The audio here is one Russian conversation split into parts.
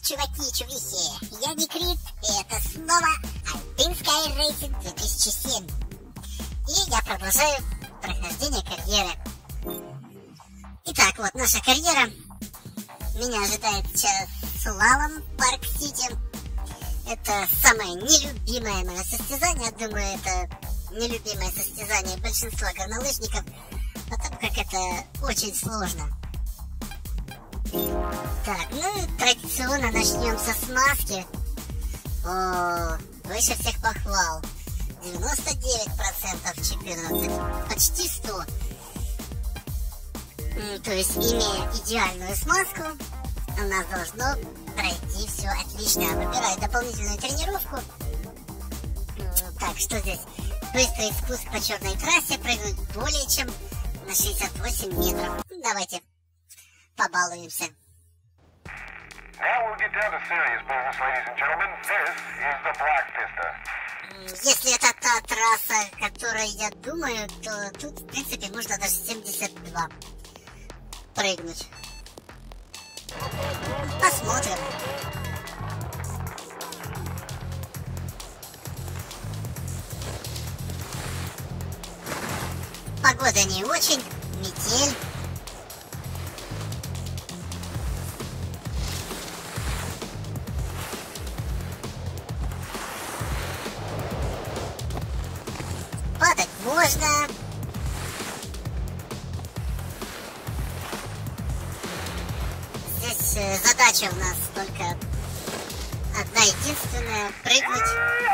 чуваки и чувихи, я Никрит, и это снова Alpine Sky Racing 2007. И я продолжаю прохождение карьеры. Итак, вот наша карьера. Меня ожидает сейчас слалом Парк-Сити. Это самое нелюбимое мое состязание. Думаю, это нелюбимое состязание большинства горнолыжников, потому как это очень сложно. Так, ну традиционно начнем со смазки. О, выше всех похвал. 99%, 14, почти 100. То есть, имея идеальную смазку, у нас должно пройти все отлично. Выбираю дополнительную тренировку. Так, что здесь? Быстрый спуск по черной трассе, прыгнуть более чем на 68 метров. Давайте побалуемся. Если это та трасса, о которой я думаю, то тут, в принципе, можно даже 72 прыгнуть. Посмотрим. Погода не очень, метель. Падать можно. Здесь задача у нас только одна единственная — прыгнуть.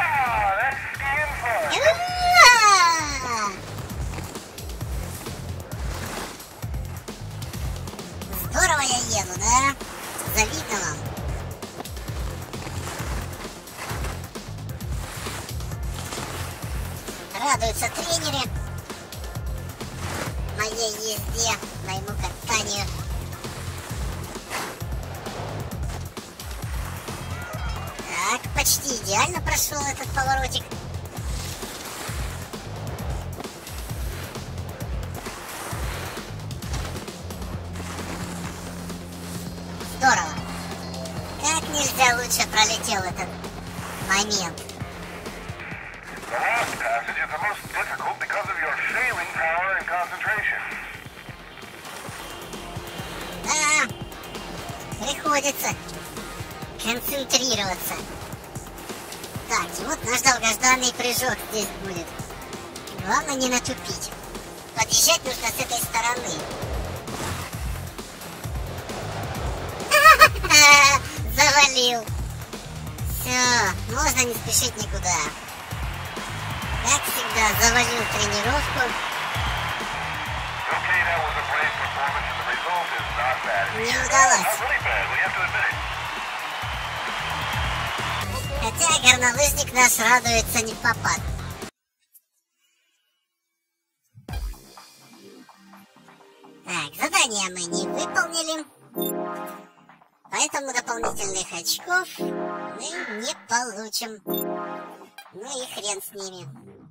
Здорово я еду, да? Завидно вам. Радуются тренеры моей езде, моему катанию. Так, почти идеально прошел этот поворотик. Здорово. Как нельзя лучше пролетел этот момент. Да, приходится концентрироваться. Так, и вот наш долгожданный прыжок здесь будет. Главное не натупить. Подъезжать нужно с этой стороны. Завалил. Все, можно не спешить никуда. Как всегда, завалил тренировку. Не удалось. Хотя горнолыжник наш радуется не в попад. Так, задание мы не выполнили. Поэтому дополнительных очков мы не получим. Ну и хрен с ними.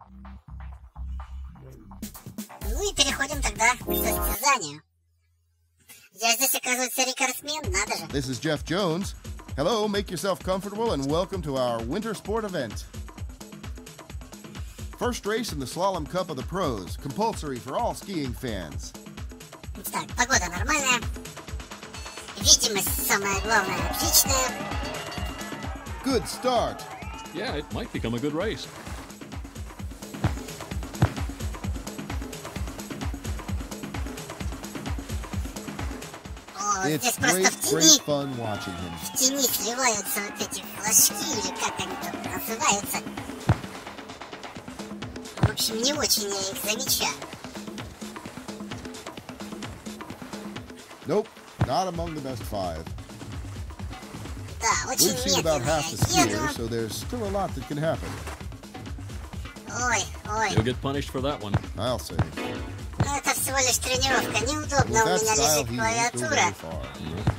Ну и переходим тогда к состязанию. Я здесь, оказывается, рекордсмен, надо же. This is Jeff Jones. Hello, make yourself comfortable and welcome to our winter sport event. First race in the Slalom Cup of the Pros, compulsory for all skiing fans. Так, погода нормальная. Видимость, самое главное, отличная. Good start. Yeah, it might become a good race. О, здесь It's просто great fun watching him. в тени сливаются вот эти флажки, или как они тут называются. В общем, не очень я их замечаю. Nope, not among the best five. Да, очень We've seen about медленно half the я еду. skiers, so there's still a lot that can happen. Ой, ой. You'll get punished for that one. I'll say. Ну, это всего лишь тренировка. Неудобно, With у that меня style, лежит he won't go клавиатура. very far.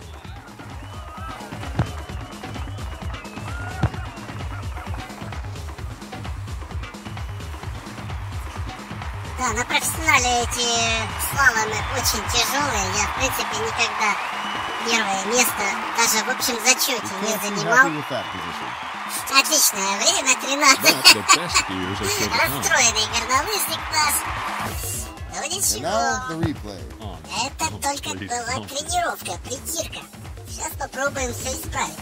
Да, на профессионале эти слаломы очень тяжелые. Я, в принципе, никогда первое место даже в общем зачете You не can't be занимал. happy with that position. Отличное время, But 13. the best skiers are still to come. Расстроенный горнолыжник наш. Ну And ничего. now the replay. Oh, Это oh, только please, была don't. тренировка, притирка. Сейчас попробуем все исправить.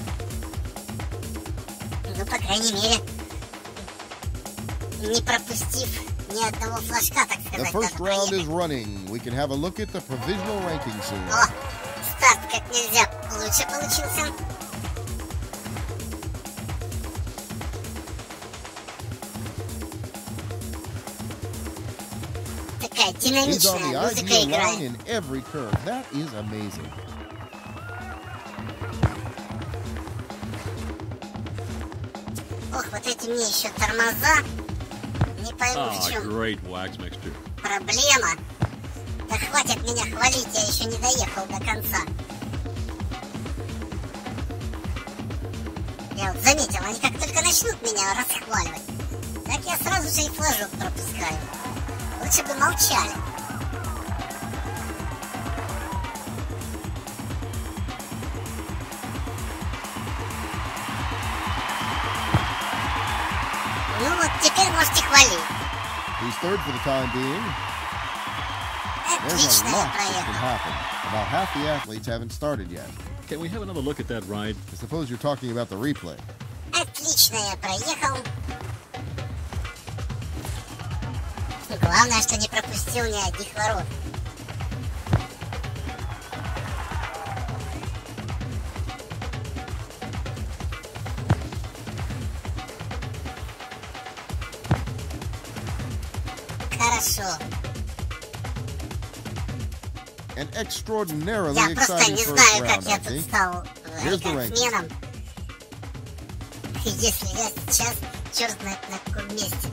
Ну, по крайней мере, не пропустив ни одного флажка, так The сказать, first даже round проехать. is running. We can have a look at the provisional ranking soon. О, старт как нельзя лучше получился. Такая He's on динамичная the музыка ideal line играет. in every curve. That is amazing. Ох, вот эти мне еще тормоза. Не пойму, в Ah, чем great wax mixture. проблема. Да хватит меня хвалить, я еще не доехал до конца. Я вот заметил, они как только начнут меня расхваливать, так я сразу же и флажок пропускаю. Лучше бы молчали. Ну вот, теперь можете хвалить. He's third for the time being. There's a Отлично я lot that can проехал. happen. About half the athletes haven't started yet. Can we have another look at that ride? I suppose you're talking about the replay. Отлично я проехал. Главное, что не пропустил ни одних ворот. Хорошо. An extraordinarily Я просто exciting не first знаю, как round, я I тут think. стал Here's the ranking. рекордсменом. Если я сейчас черт знает на каком месте.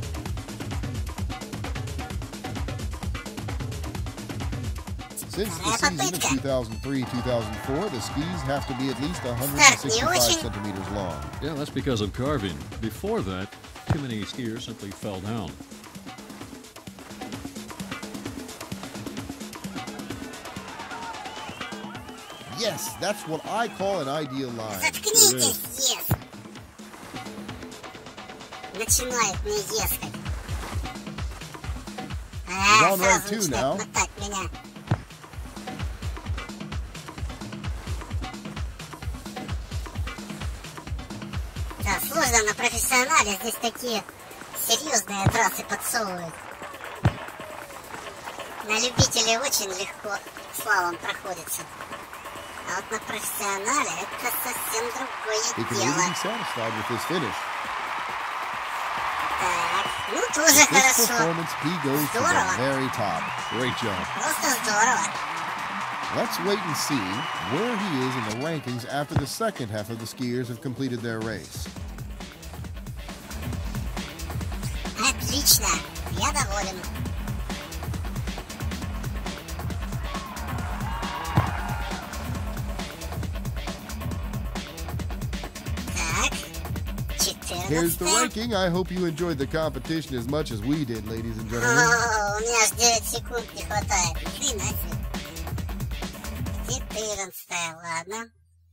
Since the Вторая season of попытка. 2003-2004, the skis have to be at least Старт не 165 очень. centimeters long. Yeah, that's because of carving. Before that, too many skiers simply fell down. Yes, that's what I call an ideal line. Заткнитесь, ес. Начинает мне ескать. He's on round Сразу two начинает now. мотать меня. Да, сложно на профессионале, здесь такие серьезные трассы подсовывают. На любителей очень легко слалом проходится. А вот на профессионале это совсем He другое can really дело. be satisfied with this finish. Так, ну тоже With this хорошо. performance, he goes to Здорово. the very top. Great job. Просто здорово. Let's wait and see where he is in the rankings after the second half of the skiers have completed their race. Отлично. Я доволен. Так. Here's the 14. ranking. I hope you enjoyed the competition as much as we did, ladies and gentlemen. О, у меня аж 9 секунд не хватает. Хрена себе. 14, ладно.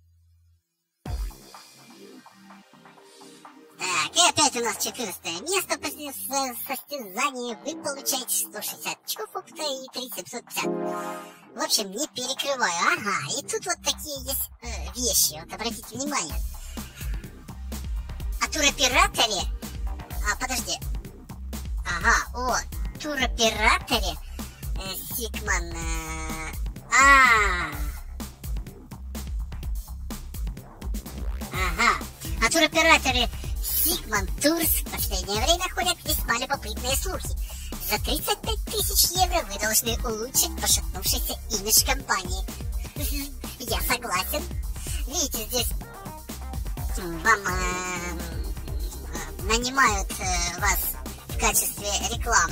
Так, и опять у нас 14 место по состязанию. Вы получаете 160 очков опыта и 3750. В общем, не перекрываю. Ага, и тут вот такие есть вещи. Вот обратите внимание. О туроператоре... подожди. Ага, о туроператоре Сигман... Ага. О туроператоре Sigman Tours в последнее время ходят весьма любопытные слухи. За 35 тысяч евро вы должны улучшить пошатнувшийся имидж компании. Я согласен. Видите, здесь вам нанимают вас в качестве рекламы,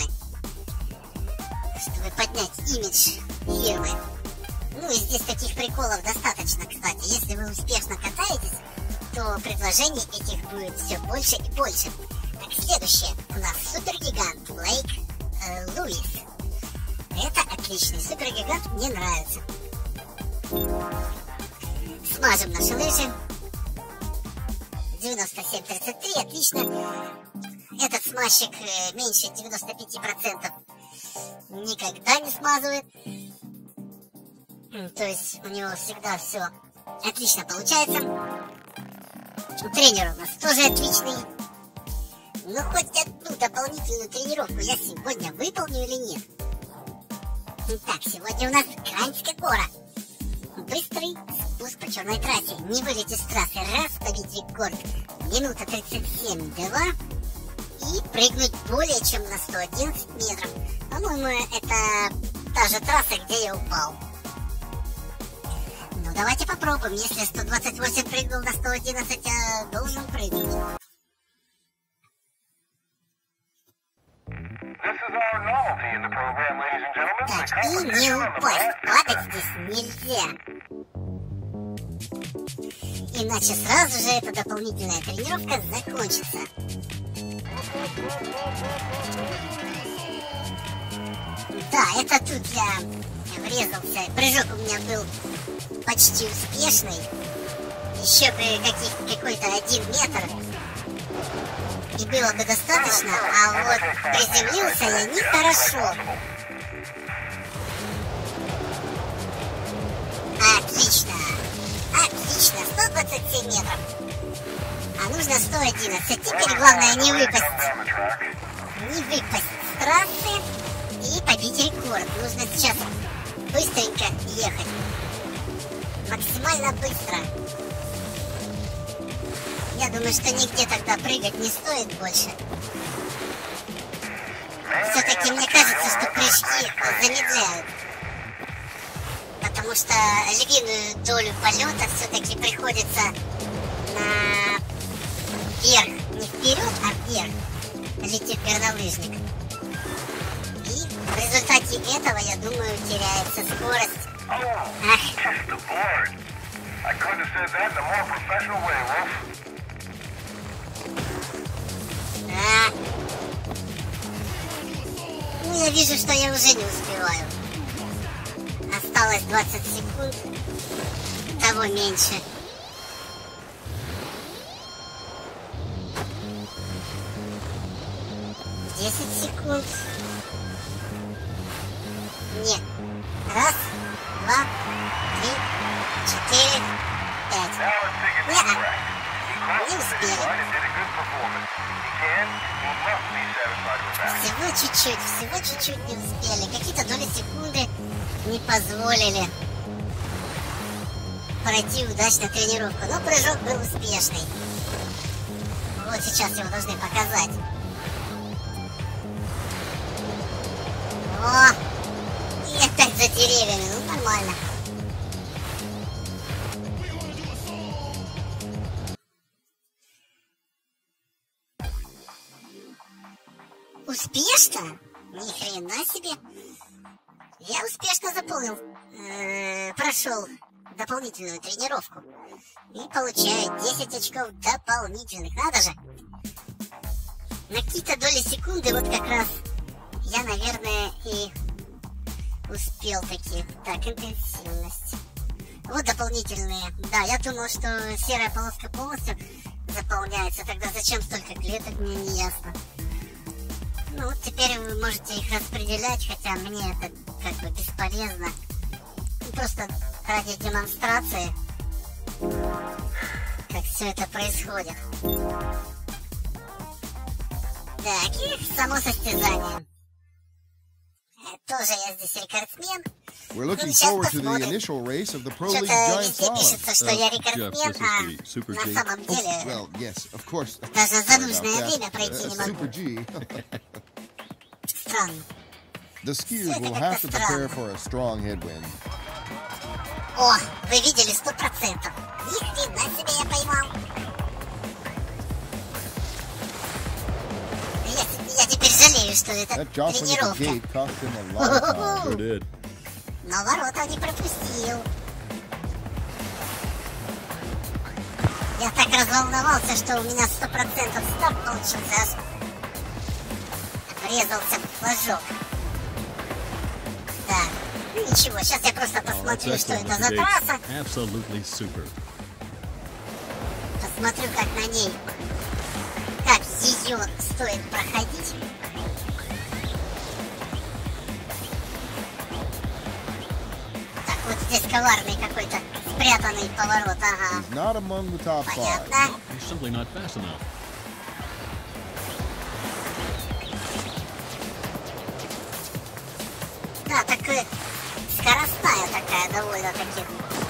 чтобы поднять имидж фирмы. Ну и здесь таких приколов достаточно, кстати. Если вы успешно катаетесь, то предложений этих будет все больше и больше. Так, следующее. У нас супергигант Блейк Луис. Это отличный супергигант, мне нравится. Смажем наши лыжи. 97-33, отлично. Этот смазчик меньше 95% никогда не смазывает. То есть у него всегда все отлично получается. Тренер у нас тоже отличный. Но хоть одну дополнительную тренировку я сегодня выполню или нет? Итак, сегодня у нас Краньская гора. Быстрый спуск по черной трассе. Не вылететь с трассы. Раз, побить рекорд. Минута 37-2. И прыгнуть более чем на 111 метров. По-моему, это та же трасса, где я упал. Ну, давайте попробуем. Если 128 прыгнул на 111, я должен прыгнуть. Так, и не упасть. Падать здесь нельзя. Иначе сразу же эта дополнительная тренировка закончится. Да, это тут я врезался. Прыжок у меня был почти успешный. Еще бы какой-то 1 метр. И было бы достаточно, а вот приземлился я нехорошо. Отлично. Отлично. 127 метров. А нужно 111. Теперь главное не выпасть. Не выпасть с трассы и побить рекорд. Нужно сейчас быстренько ехать. Максимально быстро. Я думаю, что нигде тогда прыгать не стоит больше. Все-таки мне кажется, что прыжки замедляют. Потому что львиную долю полета все-таки приходится на вверх. Не вперед, а вверх летит горнолыжник. И в результате этого, я думаю, теряется скорость. Ах. Ну, я вижу, что я уже не успеваю. Осталось 20 секунд. Того меньше. Десять секунд. Нет. Раз, два, три, 4, 5. Не успели. Всего чуть-чуть не успели. Какие-то доли секунды не позволили пройти удачно тренировку. Но прыжок был успешный. Вот сейчас его должны показать. О! И опять за деревьями. Ну, нормально. Успешно? Ни хрена себе. Я успешно заполнил, прошел дополнительную тренировку. И получаю 10 очков дополнительных. Надо же. На какие-то доли секунды вот как раз я, наверное, и успел таки. Так, интенсивность. Вот дополнительные. Да, я думал, что серая полоска полностью заполняется. Тогда зачем столько клеток, мне не ясно. Ну вот теперь вы можете их распределять, хотя мне это как бы бесполезно. Просто ради демонстрации, как все это происходит. Так, и само состязание. Тоже я здесь рекордсмен. We're looking forward to the initial race of the Pro League Giant Slalom. Пишется, что я рекордсмен, а на самом деле Well, yes, of course. даже за нужное время пройти не могу. Super G. Странно. The skiers will have to prepare for a strong headwind. О, вы видели 100%. Ни хрена себе я поймал. Я теперь жалею, что это тренировка. Но ворота не пропустил. Я так разволновался, что у меня 100% старт получился. Аж врезался в флажок. Так, ну ничего, сейчас я просто посмотрю, что это за трасса. смотрю, как на ней, как ее стоит проходить. Так, вот здесь коварный какой-то спрятанный поворот, ага. He's not among the top 5. Понятно. He's simply not fast enough. Да, такая скоростная такая довольно-таки.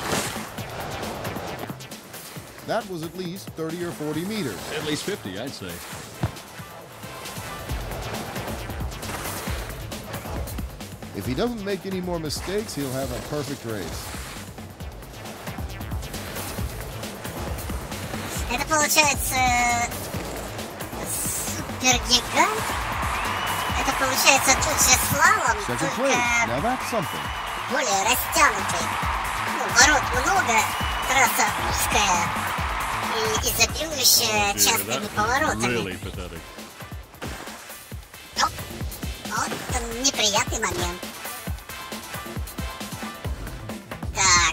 That was at least 30 or 40 meters. At least 50, I'd say. If he doesn't make any more mistakes, he'll have a perfect race. Это получается супергигант. Это получается тот же слалом, Second только place. Now that's something. более растянутый. Ну, ворот много, трасса узкая и изобилующая частыми поворотами. Really pathetic. Вот неприятный момент. Так.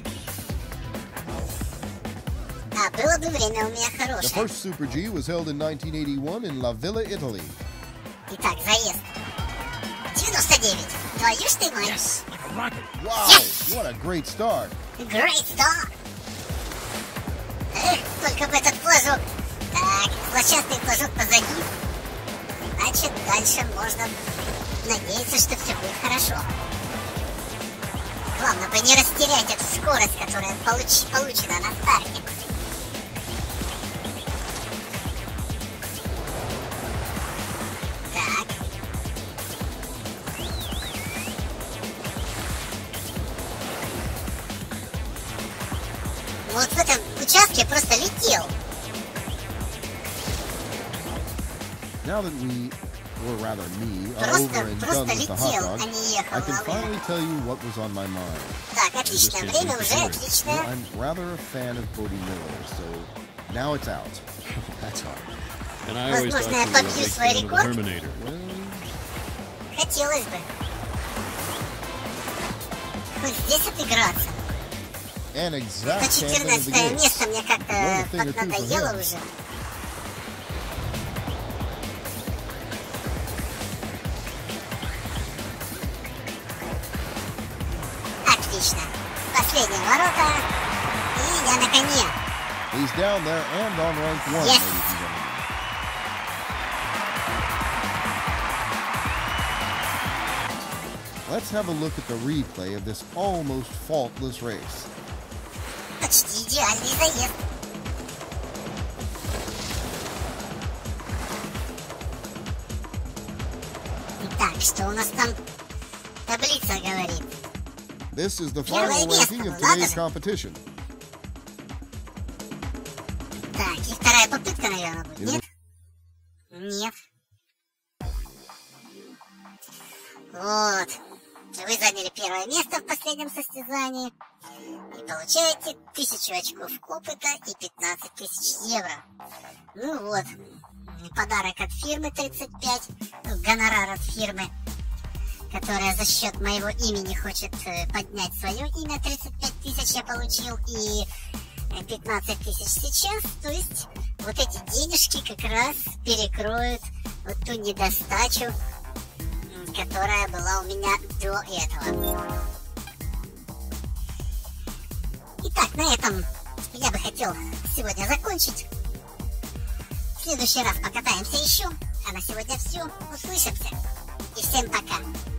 А, было бы время у меня The хорошее. first Super G was held in 1981 in La Villa, Italy. Итак, заезд. 99. Твою ж ты мать. Yes, like a rocket. Wow, Yes! what a great start. Great start. Эх, только бы этот флажок. Так, злочастный флажок позади. Значит, дальше можно надеяться, что все будет хорошо. Главное бы не растерять эту скорость, которая получена на старте. Так. Вот в этом участке просто летел. Now that we, or rather me, are over and done with the hot летел, dog, а не ехал I can во время. finally tell you what was on my mind. Так, отлично, время уже Well, отличное. I'm rather a fan of Bodie Miller, so now it's out. That's hard. And I always thought Возможно, я you were a побью big свой fan of the рекорд. Terminator. Well, Хотелось бы. Хоть здесь отыграться. An exact Это champion of the 14 game. место мне как-то Learn a thing or two from поднадоело him. уже. Отлично. Последние ворота. И я на коне. He's down there and on rank 1, Yes. ladies and gentlemen. Let's have a look at the replay of this almost faultless race. Почти идеальный заезд. Итак, что у нас там таблица говорит? This is the Первое final место, ranking of ну надо today's же. competition. Так, и вторая попытка, наверное, будет. И Нет? Нет. Вот. Вы заняли первое место в последнем состязании. И получаете 1000 очков опыта и 15 000 евро. Ну вот. Подарок от фирмы 35. Гонорар от фирмы, которая за счет моего имени хочет поднять свое имя. 35 000 я получил. И 15 000 сейчас. То есть вот эти денежки как раз перекроют вот ту недостачу, которая была у меня до этого. Итак, на этом я бы хотел сегодня закончить. В следующий раз покатаемся еще. А на сегодня все. Услышимся. И всем пока.